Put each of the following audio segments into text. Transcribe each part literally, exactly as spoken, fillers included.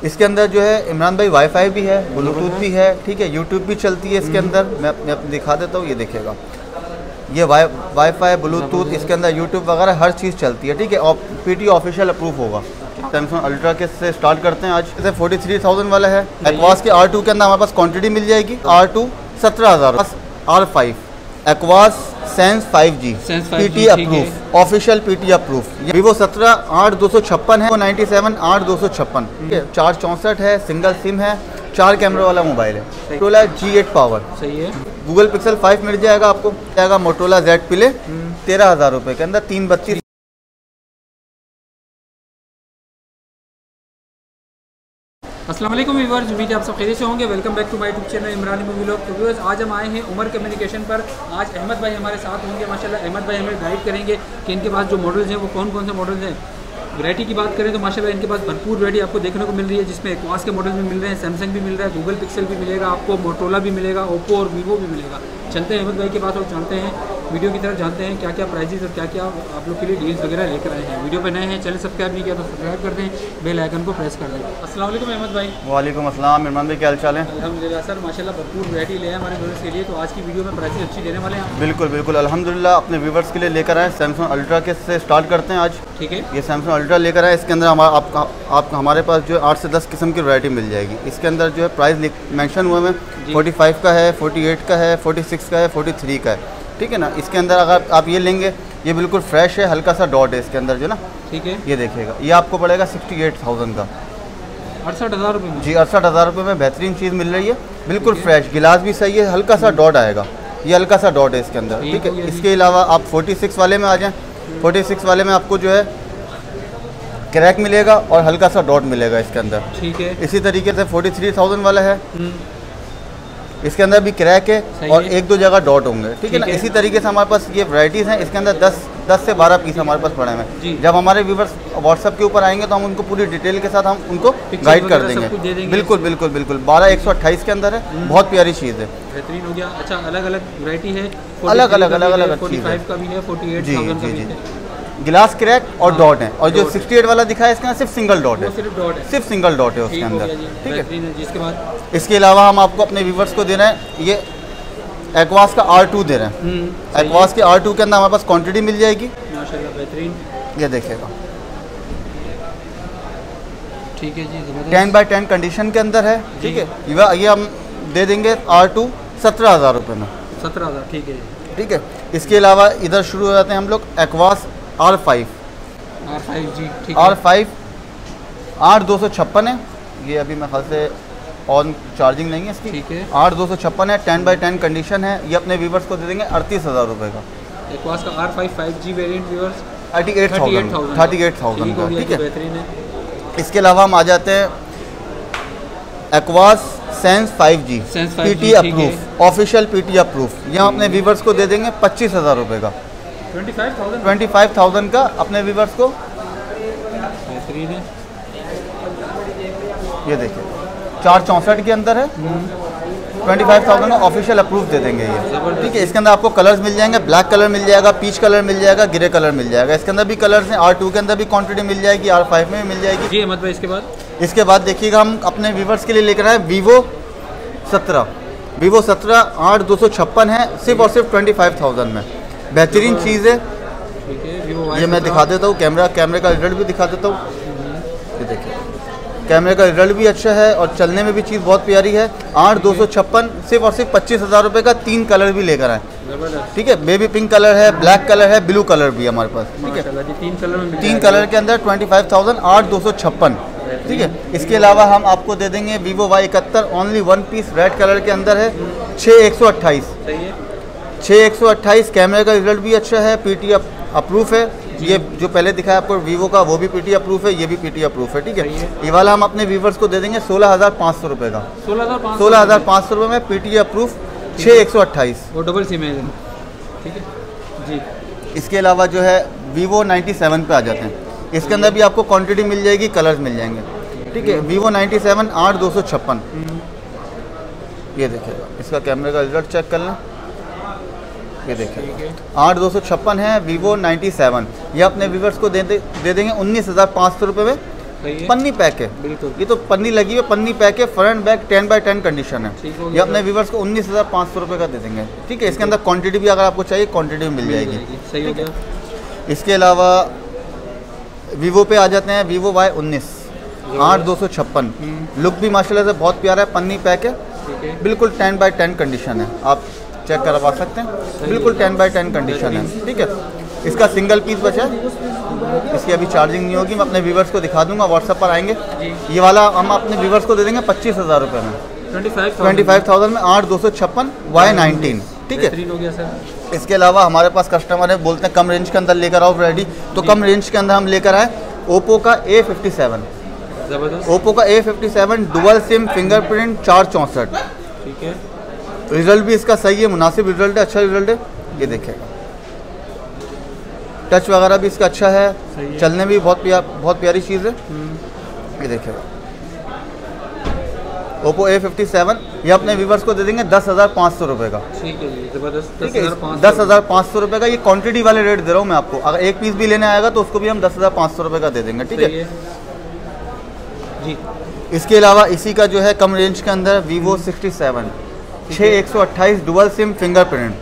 इसके अंदर जो है इमरान भाई वाईफाई भी है, ब्लूटूथ भी है, ठीक है, यूट्यूब भी चलती है इसके अंदर। मैं मैं दिखा देता हूँ, ये देखिएगा, ये वाई वाईफाई ब्लूटूथ, इसके अंदर यूट्यूब वगैरह हर चीज़ चलती है, ठीक है। और पीटी ऑफिशियल अप्रूव होगा। सैमसंग अल्ट्रा के से स्टार्ट करते हैं आज। जैसे फोर्टी थ्री थाउजेंड वाला है। एक्वास के आर टू के अंदर हमारे पास क्वांटिटी मिल जाएगी। आर टू सत्रह हज़ार, R five Aquos sense five G PT approve, official PT approve. Vivo सत्रह आठ दो सौ छप्पन है, नाइन्टी सेवन आठ दो सौ छप्पन, ठीक है। चार चौंसठ है, सिंगल सिम है, चार कैमरे वाला मोबाइल है। मोटोला जी एट पावर, सही है। गूगल पिक्सल फाइव मिल जाएगा आपको, जाएगा मोटोला जेड प्ले तेरह हज़ार रुपये के अंदर, तीन बत्तीस। अस्सलाम वालेकुम व्यूअर्स, उम्मीद है आप सब खैरियत से होंगे। Welcome back to my YouTube channel Imran movie vlog. तो व्यूअर्स, आज हम आए हैं उमर कम्युनिकेशन पर। आज अहमद भाई हमारे साथ होंगे माशाल्लाह। अहमद भाई हमें गाइड करेंगे कि इनके पास जो मॉडल्स हैं वो कौन कौन से मॉडल्स हैं। वैरायटी की बात करें तो माशाल्लाह इनके पास भरपूर वैरायटी आपको देखने को मिल रही है, जिसमें एक्वास के मॉडल भी मिल रहे हैं, सैमसंग भी मिल रहा है, गूगल पिक्सल भी मिलेगा आपको, मोटोला भी मिलेगा, ओप्पो और वीवो भी मिलेगा। चलते हैं अहमद भाई के पास और जानते हैं, वीडियो की तरफ जानते हैं क्या क्या प्राइजेस और क्या क्या आप लोग के लिए डील्स वगैरह लेकर आए हैं। वीडियो पे नए हैं, चैनल सब्सक्राइब नहीं किया तो सब्सक्राइब कर दें, बेल आइकन को प्रेस कर दें। अस्सलाम वालेकुम अहमद भाई। वालेकुम अस्सलाम इमरान भाई, क्या हाल चाल है? अल्हम्दुलिल्लाह सर, माशाल्लाह भरपूर वैरायटी ले हमारे व्यूअर्स के लिए। तो आज की वीडियो में प्राइसेस अच्छी देने वाले हैं। बिल्कुल बिल्कुल अल्हम्दुलिल्लाह, अपने व्यूवर्स के लिए लेकर आए सैमसंग अल्ट्रा के से स्टार्ट करते हैं आज, ठीक है। ये सैमसंग अल्ट्रा लेकर आए। इसके अंदर हमारा आपका आप हमारे पास जो है आठ से दस किस्म की वैरायटी मिल जाएगी। इसके अंदर जो है प्राइस मेंशन हुए में फोर्टी फाइव का है, फोर्टी एट का है, फोर्टी सिक्स का है, फोर्टी थ्री का है, ठीक है ना। इसके अंदर अगर आप ये लेंगे, ये बिल्कुल फ्रेश है, हल्का सा डॉट है इसके अंदर जो ना, ठीक है। ये देखिएगा, ये आपको पड़ेगा सिक्सटी एट थाउजेंड का, अड़सठ हज़ार रुपये में। जी अड़सठ हज़ार रुपये में बेहतरीन चीज़ मिल रही है, बिल्कुल फ्रेश। गिलास भी सही है, हल्का सा डॉट आएगा, ये हल्का सा डॉट है इसके अंदर, ठीक है। इसके अलावा आप फोर्टी सिक्स वाले में आ जाएँ। फोर्टी सिक्स वाले में आपको जो है क्रैक मिलेगा और हल्का सा डॉट मिलेगा इसके अंदर, ठीक है। इसी तरीके से फोर्टी थ्री थाउजेंड वाला है, इसके अंदर भी क्रैक है और एक दो जगह डॉट होंगे, ठीक है ना। इसी तरीके से हमारे पास ये वैरायटीज़ हैं। इसके अंदर दस दस से बारह पीस हमारे पास पड़े हैं। जब हमारे व्यूवर्स व्हाट्सएप के ऊपर आएंगे तो हम उनको पूरी डिटेल के साथ हम उनको गाइड कर देंगे। बिल्कुल बिल्कुल बिल्कुल बारह एक सौ अट्ठाईस के अंदर है, बहुत प्यारी चीज़ है, बेहतरीन हो गया। अच्छा, अलग अलग वैरायटी है, अलग अलग अलग अलग फोर्टी फाइव का भी है, फोर्टी एट थाउजेंड का भी है। गिलास क्रैक और डॉट है, और जो सिक्सटी एट वाला दिखा है इसके अंदर सिर्फ सिंगल डॉट है, सिर्फ डॉट है, सिर्फ सिंगल डॉट है उसके अंदर, ठीक है। जिसके बाद इसके अलावा हम आपको अपने व्यूवर्स को दे रहे हैं ये एक्वास का आर टू दे रहे हैं। एक्वास के आर टू के अंदर हमारे पास क्वांटिटी मिल जाएगी माशाल्लाह, बेहतरीन। ये देखिएगा, ठीक है जी, टेन बाई टेन कंडीशन के अंदर है, ठीक है। ये हम दे देंगे आर टू सत्रह हज़ार रुपये में, सत्रह हज़ार, ठीक है, ठीक है। इसके अलावा इधर शुरू हो जाते हैं हम लोग Aquos R five, R five G, ठीक है। आर फाइव आठ दो सौ छप्पन है, ये अभी मेरे ख्याल से ऑन चार्जिंग नहीं है इसकी, ठीक है। आठ दो सौ छप्पन है, टेन बाई टेन कंडीशन है। ये अपने व्यूवर्स को दे देंगे अड़तीस हज़ार रुपये का। एक्वास का R five five G variant viewers thirty eight thousand thirty eight thousand का, ठीक है, बेहतरीन है। इसके अलावा हम आ जाते हैं Aquos sense five G PT approve, official PT approve. यहाँ अपने व्यूवर्स को दे देंगे पच्चीस हज़ार रुपये का, ट्वेंटी फाइव थाउजेंड का अपने व्यूवर्स को, बेहतरीन है। ये देखिए चार चौंसठ के अंदर है, twenty five thousand official approve दे देंगे ये, ठीक है। इसके अंदर आपको कलर्स मिल जाएंगे, ब्लैक कलर मिल जाएगा, पीच कलर मिल जाएगा, ग्रे कलर मिल जाएगा। इसके अंदर भी कलर्स हैं, आर टू के अंदर भी क्वांटिटी मिल जाएगी, आर फाइव में भी मिल जाएगी जी। मतलब इसके बाद इसके बाद देखिएगा हम अपने व्यूवर्स के लिए लेकर आए वीवो सत्रह, वीवो सत्रह आठ दो सौ छप्पन है, सिर्फ और सिर्फ ट्वेंटी फाइव थाउजेंड में, बेहतरीन चीज़ है, ठीक है। ये मैं दिखा देता हूँ, कैमरा कैमरे का रिजल्ट भी दिखा देता हूँ। ये देखिए कैमरे का रिजल्ट भी अच्छा है और चलने में भी चीज़ बहुत प्यारी है। आठ दो सौ छप्पन सिर्फ और सिर्फ पच्चीस हज़ार रुपये का, तीन कलर भी लेकर आए, ठीक है। बेबी पिंक कलर है, ब्लैक कलर है, ब्लू कलर भी हमारे पास, ठीक है। तीन कलर तीन कलर के अंदर ट्वेंटी फाइव थाउजेंड आठ दो सौ छप्पन, ठीक है। इसके अलावा हम आपको दे देंगे वीवो वाई इकहत्तर, only one piece red colour के अंदर है, छः एक सौ अट्ठाईस, छः एक सौ अट्ठाईस। कैमरे का रिजल्ट भी अच्छा है, पीटी अप्रूफ है। ये जो पहले दिखाया आपको वीवो का, वो भी पीटी अप्रूफ है, ये भी पीटी अप्रूफ है, ठीक है। ये वाला हम अपने व्यूवर्स को दे देंगे सोलह हज़ार पाँच सौ रुपये का, सोलह हज़ार पाँच सौ रुपये में पीटी अप्रूफ, छः एक सौ अट्ठाईस, वो डबल सिम है, ठीक है जी। इसके अलावा जो है वीवो नाइन्टी सेवन पे आ जाते हैं। इसके अंदर भी आपको क्वांटिटी मिल जाएगी, कलर्स मिल जाएंगे, ठीक है। वीवो नाइन्टी सेवन आठ दो सौ छप्पन, ये देखिएगा, इसका कैमरे का रिजल्ट चेक कर लें, ये देखिए आठ दो सौ छप्पन है वीवो नाइन्टी सेवन। ये अपने व्यूवर्स को दे दे, दे देंगे उन्नीस हज़ार पाँच सौ रुपये में, सही है। पन्नी पैक है, बिल्कुल ये तो पन्नी लगी हुई पन्नी पैक है, front back ten by ten condition है। ठीक हो ये गया अपने व्यूवर्स को उन्नीस हज़ार पाँच सौ रुपये का दे देंगे। ठीक है, इसके अंदर क्वांटिटी भी अगर आपको चाहिए क्वांटिटी भी मिल जाएगी। सही हो गया। इसके अलावा वीवो पे आ जाते हैं, वीवो वाई उन्नीस आठ दो सौ छप्पन, लुक भी माशाल्लाह से बहुत प्यारा है, पन्नी पैक है, ठीक है। बिल्कुल टेन बाई टेन कंडीशन है, आप चेक करवा सकते हैं, बिल्कुल टेन बाई टेन कंडीशन है। ठीक है, इसका सिंगल पीस बचा है, इसकी अभी चार्जिंग नहीं होगी, मैं अपने व्यूवर्स को दिखा दूंगा, व्हाट्सएप पर आएंगे। ये वाला हम अपने व्यूवर्स को दे देंगे पच्चीस हज़ार रुपये में, ट्वेंटी फाइव थाउजेंड में, आठ दो सौ छप्पन वाई नाइनटीन। ठीक है, हो गया सर। इसके अलावा हमारे पास कस्टमर है बोलते हैं कम रेंज के अंदर लेकर आओ रेडी, तो कम रेंज के अंदर हम लेकर आए ओप्पो का ए फिफ्टी सेवन, ज़बरदस्त। ओप्पो का A fifty seven dual SIM fingerprint चार चौंसठ। ठीक है, रिजल्ट भी इसका सही है, मुनासिब रिजल्ट है, अच्छा रिजल्ट है। ये देखिएगा, टच वगैरह भी इसका अच्छा है, है। चलने भी बहुत प्यार बहुत प्यारी चीज़ है। ये देखिएगा ओप्पो ए फिफ्टी सेवन, ये अपने व्यूवर्स को दे देंगे दस हज़ार पाँच सौ रुपये का। ठीक है जी, ज़बरदस्त। ठीक है, दस हज़ार पाँच सौ रुपये का ये क्वांटिटी वाले रेट दे रहा हूँ मैं आपको, अगर एक पीस भी लेने आएगा तो उसको भी हम दस हज़ार पाँच सौ रुपये का दे देंगे। ठीक है जी। इसके अलावा इसी का जो है कम रेंज के अंदर वीवो सिक्सटी सेवन छः एक सौ अट्ठाईस डुअल सिम फिंगरप्रिंट,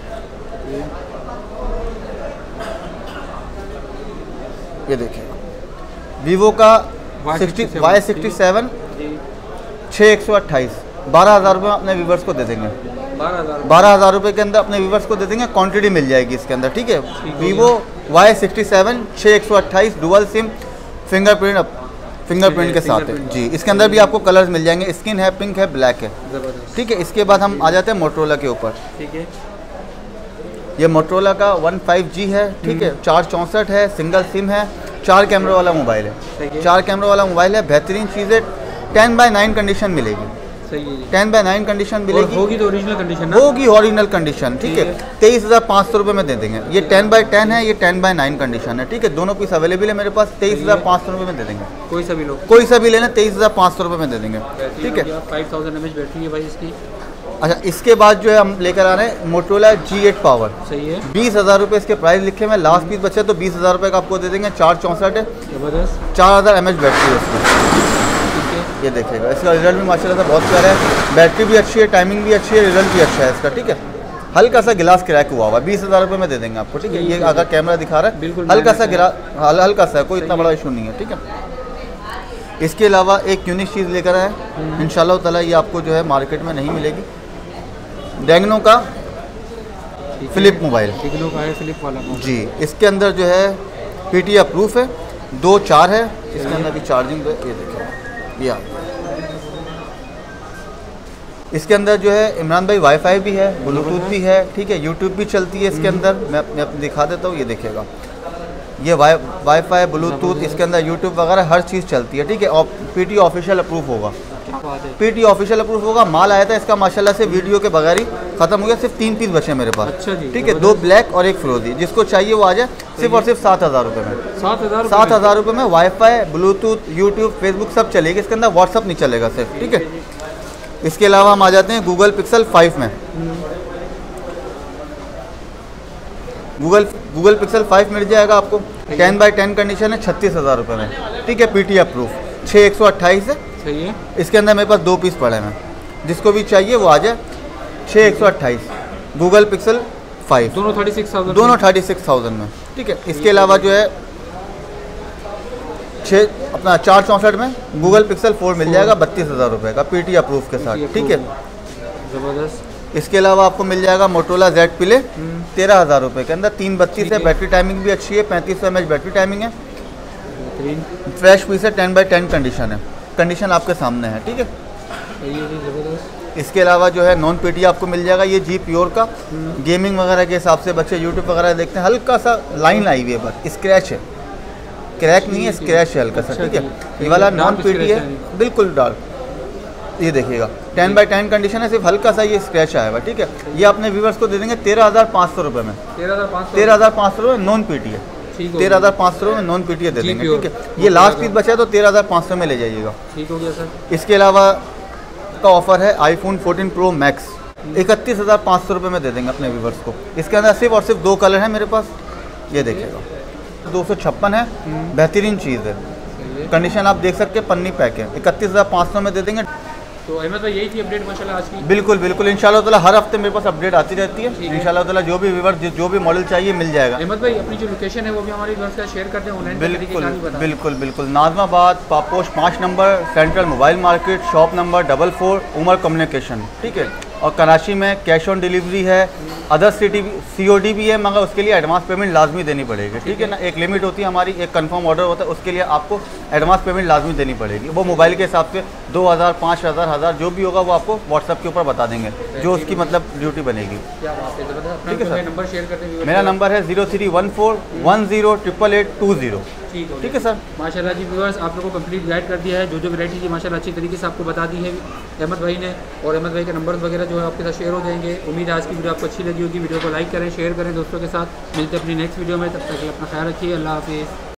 ये देखिए वीवो का सिक्सटी वाई सिक्सटी सेवन छः एक सौ अट्ठाईस, बारह हज़ार रुपये अपने व्यूवर्स को दे देंगे, बारह हज़ार रुपये के अंदर अपने व्यूवर्स को दे देंगे, क्वांटिटी मिल जाएगी इसके अंदर। ठीक है, वीवो वाई सिक्सटी सेवन छः एक सौ अट्ठाईस डुअल सिम फिंगरप्रिंट फिंगरप्रिंट के साथ है जी। इसके अंदर भी आपको कलर्स मिल जाएंगे, स्किन है, पिंक है, ब्लैक है। ठीक है, इसके बाद हम आ जाते हैं मोटरोला के ऊपर। ठीक है, ये मोटरोला का वन फाइव जी है। ठीक है, चार चौंसठ है, सिंगल सिम है, चार कैमरे वाला मोबाइल है, चार कैमरे वाला मोबाइल है, बेहतरीन चीज़ है, टेन बाई नाइन कंडीशन मिलेगी। सही है, टेन बाई नाइन कंडीशन मिलेगी, होगी तो ओरिजिनल कंडीशन होगी ओरिजिनल कंडीशन। ठीक है, तेईस हज़ार पाँच सौ रुपये में दे देंगे। ये टेन बाई टेन है, ये टेन बाई नाइन कंडीशन है। ठीक है, दोनों पीस अवेलेबल है मेरे पास, तेईस हज़ार पाँच सौ रुपये में दे देंगे। कोई सा भी लो, कोई सा भी लेना, तेईस हज़ार पाँच सौ रुपये में दे देंगे। ठीक है, five thousand M H battery है भाई इसकी। अच्छा, इसके बाद जो है हम लेकर आ रहे हैं मोटरोला जी एट पावर। सही है, बीस हज़ार रुपये इसके प्राइस लिखे हैं, लास्ट पीस बचे तो बीस हज़ार रुपये का आपको दे देंगे। चार चौंसठ है, ज़बरदस्त, चार हज़ार एम एच बैटरी है उसमें। ये देखिएगा, इसका रिजल्ट भी माशाल्लाह से बहुत प्यारा है, बैटरी भी अच्छी है, टाइमिंग भी अच्छी है, रिजल्ट भी अच्छा है इसका। ठीक है, हल्का सा गिलास क्रैक हुआ हुआ, बीस हज़ार रुपये में दे देंगे आपको। ठीक है, ये अगर कैमरा दिखा रहा है हल्का सा गिरा हल, हल्का सा, कोई इतना बड़ा इशू नहीं है। ठीक है, इसके अलावा एक यूनिक चीज़ लेकर आए इंशाल्लाह ताला, ये आपको जो है मार्केट में नहीं मिलेगी, डैंगनो का फ्लिप मोबाइल का है, फ्लिप वाला जी। इसके अंदर जो है पी टी अप्रूफ है, दो चार है, इसके अंदर भी चार्जिंग है। ये देखिए, ये इसके अंदर जो है इमरान भाई वाईफाई भी है, ब्लूटूथ भी है। ठीक है, यूट्यूब भी चलती है इसके अंदर, मैं मैं आपको दिखा देता हूँ। ये देखिएगा, ये वाई वाईफाई ब्लूटूथ, इसके अंदर यूट्यूब वगैरह हर चीज़ चलती है। ठीक है, और पी टी ऑफिशियल अप्रूव होगा, पी टी ऑफिशियल अप्रूव होगा। माल आया था इसका माशाल्लाह से वीडियो के बगैर ही खत्म हो गया, सिर्फ तीन पीस बचे मेरे पास। अच्छा जी, ठीक है, दो ब्लैक और एक फिरोजी, जिसको चाहिए वो आ जाए, सिर्फ और सिर्फ सात हज़ार रुपये में। सात हज़ार सात हज़ार रुपये में वाईफाई ब्लूटूथ यूट्यूब फेसबुक सब चलेगी, इसके अंदर व्हाट्सअप नहीं चलेगा सिर्फ। ठीक है, इसके अलावा हम आ जाते हैं गूगल पिक्सल फाइव में। गूगल गूगल पिक्सल फाइव मिल जाएगा आपको, टेन बाई टेन कंडीशन है, छत्तीस हज़ार रुपये में। ठीक है, पी टी अप्रूफ, छः एक सौ अट्ठाईस है। सही है, इसके अंदर मेरे पास दो पीस पड़े हैं, जिसको भी चाहिए वो आ जाए। छः एक सौ अट्ठाईस गूगल पिक्सल फाइव, दोनों थर्टी सिक्स थाउजेंड दोनों थर्टी सिक्स थाउजेंड में। ठीक है, इसके अलावा जो है छः अपना चार चौंसठ में गूगल पिक्सल फोर मिल जाएगा, बत्तीस हज़ार रुपये का पी टी अप्रूफ के साथ। ठीक है, ज़बरदस्त। इसके अलावा आपको मिल जाएगा मोटोरोला जेड प्ले तेरह हज़ार रुपये के अंदर, तीन बत्तीस है, बैटरी टाइमिंग भी अच्छी है, पैंतीस सौ एम एच बैटरी टाइमिंग है, फ्रेश पीस है, टेन बाई टेन कंडीशन है, कंडीशन आपके सामने है। ठीक है, इसके अलावा जो है नॉन पी टी आपको मिल जाएगा, ये जी प्योर का, गेमिंग वगैरह के हिसाब से बच्चे यूट्यूब वगैरह देखते हैं, हल्का सा लाइन आई हुई है, बस स्क्रैच है, क्रैक नहीं है, स्क्रैच है हल्का सा। ठीक है, ये वाला नॉन पी टी है, बिल्कुल डार्क। ये देखिएगा, टेन बाई टेन कंडीशन है, सिर्फ हल्का सा ये स्क्रैच आया हुआ। ठीक है, ये अपने व्यूवर्स को दे देंगे तेरह हज़ार पाँच सौ रुपये में, तेरह हज़ार पाँच सौ रुपये नॉन पी टी है, तेरह हज़ार पाँच सौ रुपये में नॉन पी टी दे देंगे। ठीक है, ये लास्ट पीस बचा है तो तेरह हज़ार पाँच सौ में ले जाइएगा। ठीक हो गया सर। इसके अलावा का ऑफर है आईफोन फोर्टीन प्रो मैक्स, इकतीस हज़ार पाँच सौ रुपये में दे देंगे अपने व्यूवर्स को। इसके अंदर सिर्फ और सिर्फ दो कलर हैं मेरे पास, ये देखिएगा, दो सौ छप्पन है, बेहतरीन चीज़ है। ओके। कंडीशन आप देख सकते हैं, पन्नी पैक है, इकतीस हज़ार पाँच सौ में दे देंगे। तो अहमद भाई यही थी अपडेट माशाल्लाह आज की। बिल्कुल बिल्कुल, इंशाल्लाह ताला हर हफ्ते मेरे पास अपडेट आती रहती है। इंशाल्लाह ताला जो भी व्यूअर जो भी मॉडल चाहिए मिल जाएगा। अहमद भाई अपनी जो लोकेशन है वो भी हमारे व्यूअर्स का शेयर करते हैं ऑनलाइन। बिल्कुल बिल्कुल बिल्कुल, नाजमाबाद पापोश पाँच number, central mobile market, shop number double four, Umar communication, ठीक है। और कराची में कैश ऑन डिलीवरी है, other city C O D भी है, मगर उसके लिए एडवांस पेमेंट लाजमी देनी पड़ेगी, ठीक है ना। एक लिमिट होती है हमारी, एक कंफर्म ऑर्डर होता है, उसके लिए आपको एडवांस पेमेंट लाजमी देनी पड़ेगी। वो मोबाइल के हिसाब से दो हज़ार पाँच हज़ार हज़ार जो भी होगा वो आपको व्हाट्सएप के ऊपर बता देंगे, जो उसकी मतलब ड्यूटी बनेगी। ठीक है सर, नंबर शेयर करते हैं। मेरा नंबर है zero three one four one zero triple eight two zero. ठीक है सर। माशाल्लाह जी व्यूअर्स, आप लोगों को कंप्लीट गाइड कर दिया है, जो जो वैरायटी थी माशाल्लाह अच्छी तरीके से आपको बता दी है अहमद भाई ने। और अहमद भाई के नंबर वगैरह जो है आपके साथ शेयर हो जाएंगे। उम्मीद है आज की वीडियो आपको अच्छी लगी होगी। वीडियो को लाइक करें, शेयर करें दोस्तों के साथ। मिलते हैं अपनी नेक्स्ट वीडियो में, तब तक अपना ख्याल रखिए। अल्लाह हाफिज़।